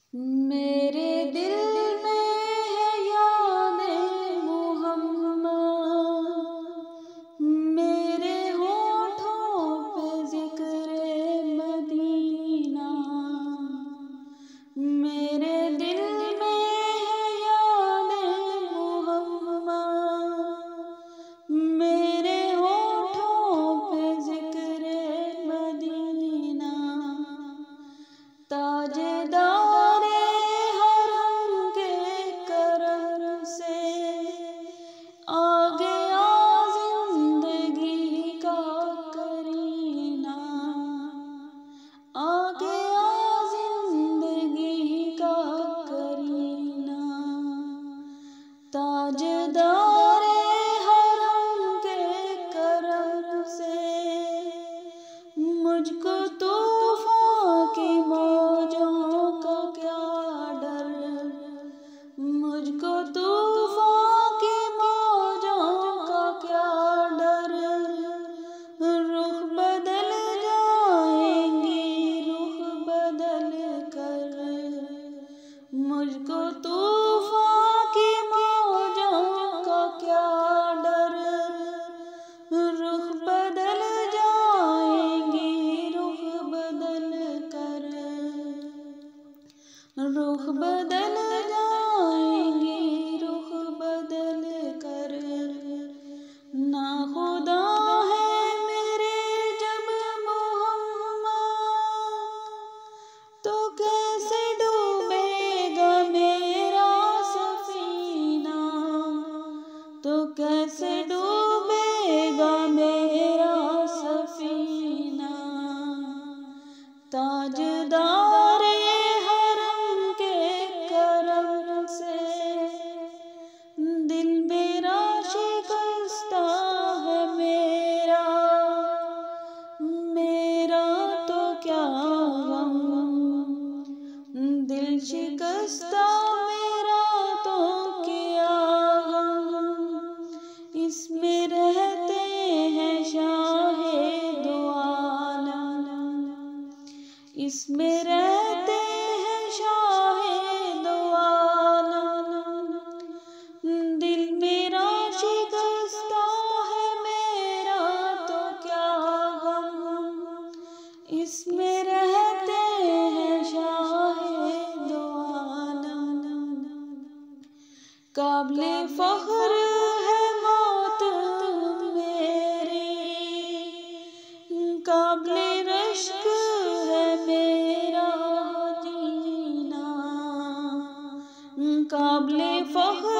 मेरे दिल में है यादें मोहम्मद, मेरे होठों पे ज़िक्रे मदीना। मेरे दिल में है यादें मोहम्मद, मेरे होठों पे ज़िक्रे मदीना। ताजदारे हरम के करम से आ गया जिंदगी का करीना, आ गया जिंदगी का करीना। ताजदारे हरम के करम से मुझको तूफान की मौजों का क्या डर, मुझको तूफान की मौजों का क्या डर। रुख बदल जाएंगी रुख बदल कर, मुझको तूफान की मौजों का क्या डर। रुख बदल जाएंगी रुख बदल कर, रुख बदल जाएंगी रुख बदल कर। ना खुदा है मेरे जब मोहम्मद, तो कैसे डूबेगा मेरा सफीना, तो कैसे डूबेगा मेरा सफीना। ताजदारे हरम के करम से दिल मेरा शिकस्ता है मेरा, मेरा तो क्या गम। दिल शिकस्ता मेरा तो क्या गम। इसमें रहते हैं शाहे दो आलम, इसमें रहते हैं शाहे दो आलम। दिल मेरा शिकस्ता है मेरा तो क्या गम। इसमें रहते हैं शाहे दो आलम। काबिले फख्र है मौत मेरी, काबिले रश्क है मेरा जीना। काबिले फख्र